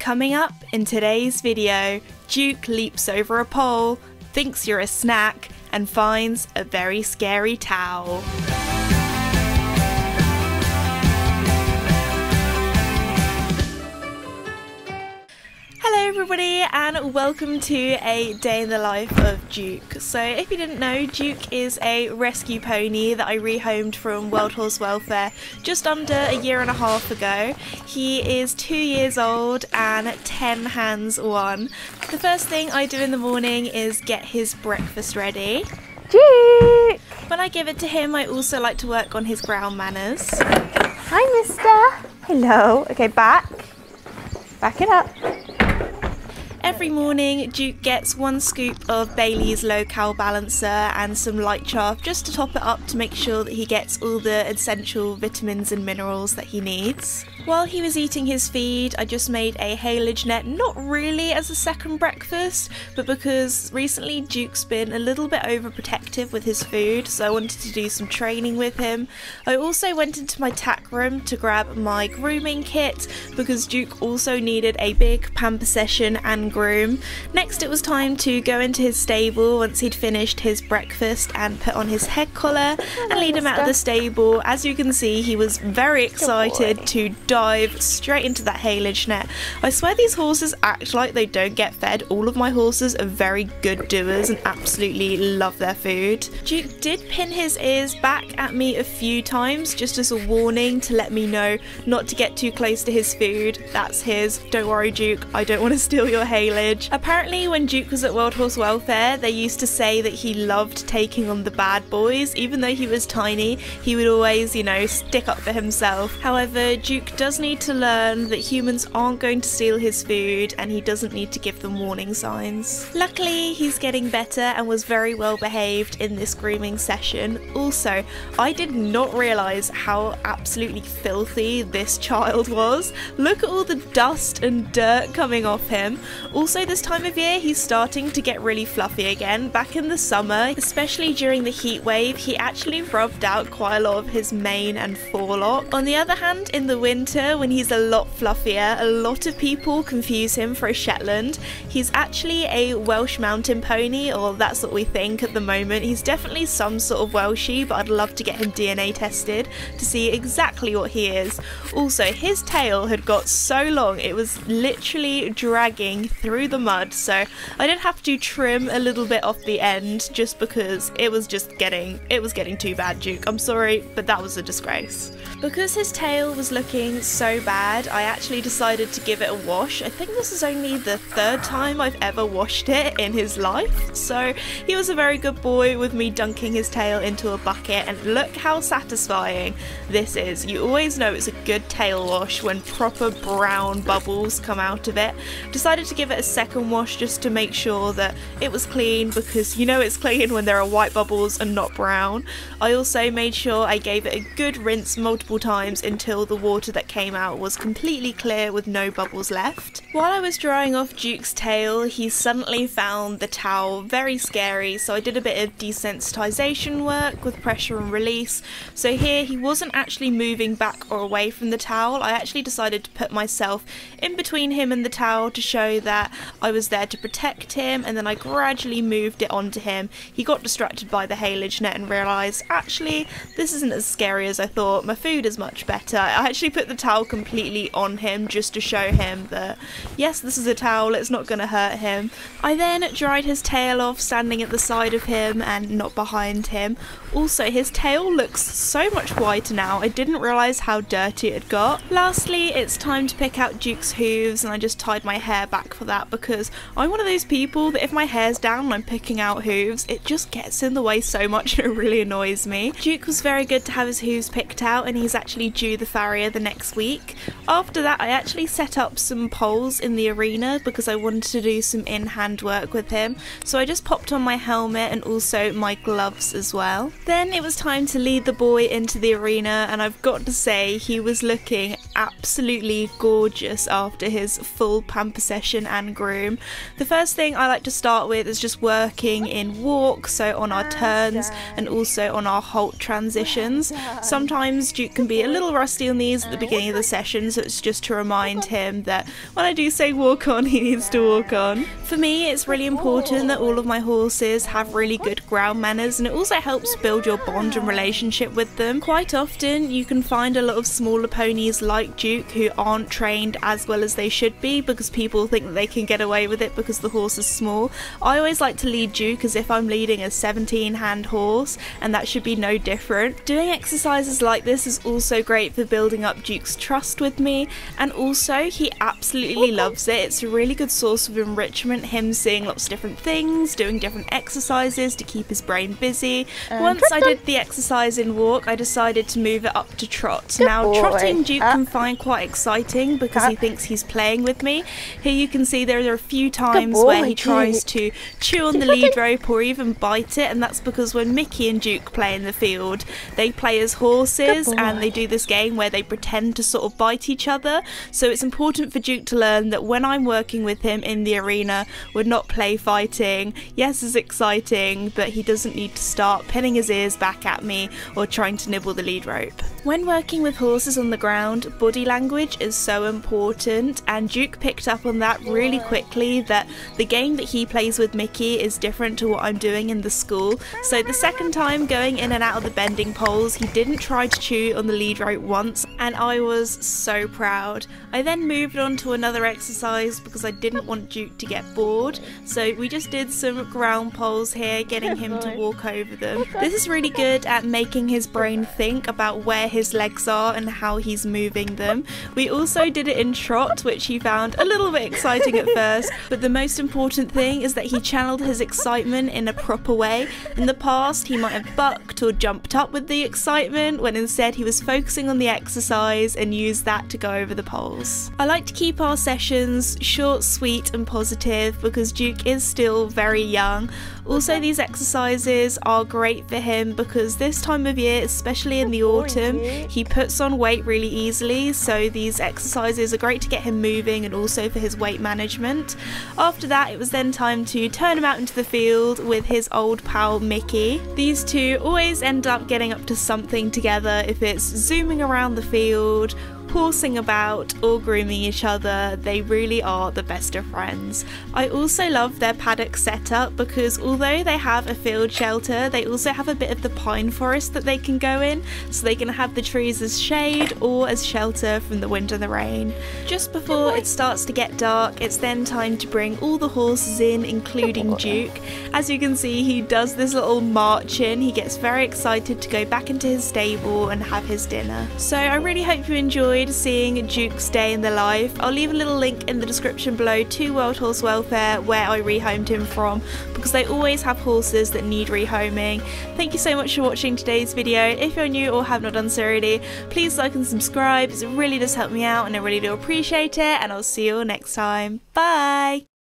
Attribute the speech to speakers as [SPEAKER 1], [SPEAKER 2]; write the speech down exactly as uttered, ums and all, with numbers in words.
[SPEAKER 1] Coming up in today's video, Duke leaps over a pole, thinks you're a snack, and finds a very scary towel. Hello everybody and welcome to a day in the life of Duke. So if you didn't know, Duke is a rescue pony that I rehomed from World Horse Welfare just under a year and a half ago. He is two years old and ten hands one. The first thing I do in the morning is get his breakfast ready.
[SPEAKER 2] Duke!
[SPEAKER 1] When I give it to him, I also like to work on his ground manners.
[SPEAKER 2] Hi mister! Hello. Okay, back. Back it up.
[SPEAKER 1] Every morning, Duke gets one scoop of Bailey's low-cal balancer and some light chaff just to top it up to make sure that he gets all the essential vitamins and minerals that he needs. While he was eating his feed, I just made a haylage net, not really as a second breakfast, but because recently Duke's been a little bit overprotective with his food, so I wanted to do some training with him. I also went into my tack room to grab my grooming kit, because Duke also needed a big pamper session and groom. Next it was time to go into his stable once he'd finished his breakfast and put on his head collar and lead him out of the stable. As you can see, he was very excited to dive straight into that haylage net. I swear these horses act like they don't get fed. All of my horses are very good doers and absolutely love their food. Duke did pin his ears back at me a few times just as a warning to let me know not to get too close to his food. That's his. Don't worry Duke, I don't want to steal your haylage. Apparently when Duke was at World Horse Welfare, they used to say that he loved taking on the bad boys. Even though he was tiny, he would always, you know, stick up for himself. However, Duke does does need to learn that humans aren't going to steal his food and he doesn't need to give them warning signs. Luckily, he's getting better and was very well behaved in this grooming session. Also, I did not realise how absolutely filthy this child was. Look at all the dust and dirt coming off him. Also, this time of year, he's starting to get really fluffy again. Back in the summer, especially during the heat wave, he actually rubbed out quite a lot of his mane and forelock. On the other hand, in the winter, when he's a lot fluffier, a lot of people confuse him for a Shetland. He's actually a Welsh mountain pony, or that's what we think at the moment. He's definitely some sort of Welshie, but I'd love to get him D N A tested to see exactly what he is. Also, his tail had got so long, it was literally dragging through the mud, so I did have to trim a little bit off the end just because it was just getting, it was getting too bad, Duke. I'm sorry, but that was a disgrace. Because his tail was looking so bad, I actually decided to give it a wash. I think this is only the third time I've ever washed it in his life, so he was a very good boy with me dunking his tail into a bucket, and look how satisfying this is. You always know it's a good tail wash when proper brown bubbles come out of it. Decided to give it a second wash just to make sure that it was clean, because you know it's clean when there are white bubbles and not brown. I also made sure I gave it a good rinse multiple times until the water that came out was completely clear with no bubbles left. While I was drying off Duke's tail, he suddenly found the towel very scary, so I did a bit of desensitization work with pressure and release. So here he wasn't actually moving back or away from the towel. I actually decided to put myself in between him and the towel to show that I was there to protect him, and then I gradually moved it onto him. He got distracted by the haylage net and realised, actually, this isn't as scary as I thought. My food is much better. I actually put the towel completely on him just to show him that yes, this is a towel, it's not going to hurt him. I then dried his tail off standing at the side of him and not behind him. Also, his tail looks so much whiter now. I didn't realise how dirty it had got. Lastly, it's time to pick out Duke's hooves, and I just tied my hair back for that because I'm one of those people that if my hair's down and I'm picking out hooves, it just gets in the way so much and it really annoys me. Duke was very good to have his hooves picked out, and he's actually due the farrier the next week. After that, I actually set up some poles in the arena because I wanted to do some in-hand work with him, so I just popped on my helmet and also my gloves as well. Then it was time to lead the boy into the arena, and I've got to say he was looking absolutely gorgeous after his full pamper session and groom. The first thing I like to start with is just working in walk, so on our turns and also on our halt transitions. Sometimes Duke can be a little rusty on these at the beginning of the session, so it's just to remind him that when I do say walk on, he needs to walk on. For me, it's really important that all of my horses have really good ground manners, and it also helps build your bond and relationship with them. Quite often you can find a lot of smaller ponies like Duke who aren't trained as well as they should be because people think that they can get away with it because the horse is small. I always like to lead Duke as if I'm leading a seventeen hand horse, and that should be no different. Doing exercises like this is also great for building up Duke's trust with me, and also he absolutely loves it. It's a really good source of enrichment, him seeing lots of different things, doing different exercises to keep his brain busy. Um, Once I did the exercise in walk, I decided to move it up to trot. Good now boy. Trotting Duke uh, can find quite exciting because uh, he thinks he's playing with me. Here you can see there are a few times boy, where he tries Duke. to chew on the lead rope or even bite it, and that's because when Mickey and Duke play in the field, they play as horses and they do this game where they pretend to sort of bite each other. So it's important for Duke to learn that when I'm working with him in the arena, we're not play fighting. Yes, it's exciting, but he doesn't need to start pinning his ears back at me or trying to nibble the lead rope. When working with horses on the ground, body language is so important, and Duke picked up on that really quickly, that the game that he plays with Mickey is different to what I'm doing in the school. So the second time going in and out of the bending poles, he didn't try to chew on the lead rope once, and I was so proud. I then moved on to another exercise because I didn't want Duke to get bored, so we just did some ground poles here, getting him to walk over them. This is really good at making his brain think about where his legs are and how he's moving them. We also did it in trot, which he found a little bit exciting at first, but the most important thing is that he channeled his excitement in a proper way. In the past, he might have bucked or jumped up with the excitement, when instead he was focusing on the exercise and used that to go over the poles. I like to keep our sessions short, sweet and positive because Duke is still very young. Also, these exercises are great for him because this time of year, especially in the autumn, he puts on weight really easily, so these exercises are great to get him moving and also for his weight management. After that, it was then time to turn him out into the field with his old pal Mickey. These two always end up getting up to something together, if it's zooming around the field, horsing about or grooming each other. They really are the best of friends. I also love their paddock setup because although they have a field shelter, they also have a bit of the pine forest that they can go in, so they can have the trees as shade or as shelter from the wind and the rain. Just before it starts to get dark, it's then time to bring all the horses in, including Duke. As you can see, he does this little march in. He gets very excited to go back into his stable and have his dinner. So I really hope you enjoyed seeing Duke's day in the life. I'll leave a little link in the description below to World Horse Welfare, where I rehomed him from, because they always have horses that need rehoming. Thank you so much for watching today's video. If you're new or have not done so already, please like and subscribe, because it really does help me out and I really do appreciate it, and I'll see you all next time. Bye!